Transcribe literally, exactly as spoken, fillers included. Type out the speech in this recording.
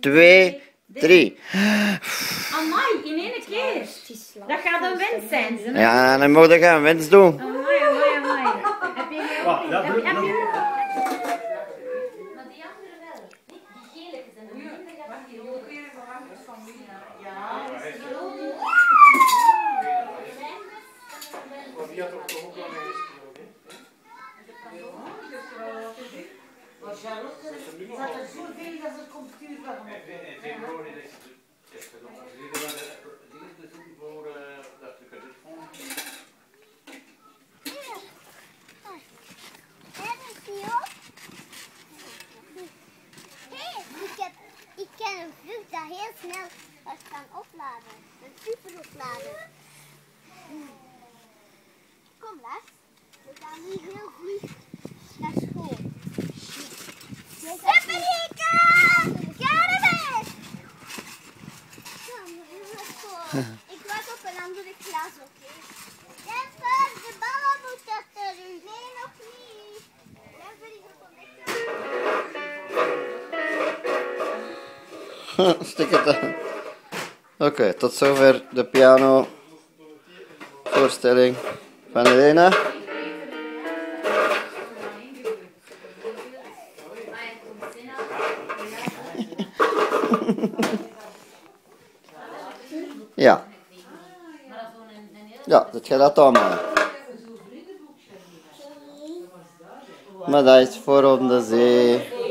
twee, drie. Amai, in één keer. Dat gaat een wens zijn. Ze. Ja, dan moet ik een wens doen. Amai, amai, amai. Heb je geen... Wacht, dat Heb, doe heb ik. je... Maar die andere wel. Die gele zijn de minder gaat die rode. Maar die had ook toch ook wel meegespeeld, hè? Maar Charlotte, zat er zoveel dat ze computer van En en tegenwoordig is het is het nog zie je wel de dingen te doen voor eh, dat stuk uit het fond. Ik, heb, ik ken een vlucht dat heel snel was gaan opladen. Een super oplader. Kom Lars, we gaan nu heel vlug naar school. Stefanieke! Ga er weg! Kom, we gaan naar school. Ik wacht op een andere klas, oké? Stefan, de ballen moeten terug. Nee, nog niet. Stefan is op een weg. Stik het aan. Oké, okay, tot zover de piano voorstelling van Elena. Ja. Ja, dat gaat dat allemaal. Maar dat is voor om de zee.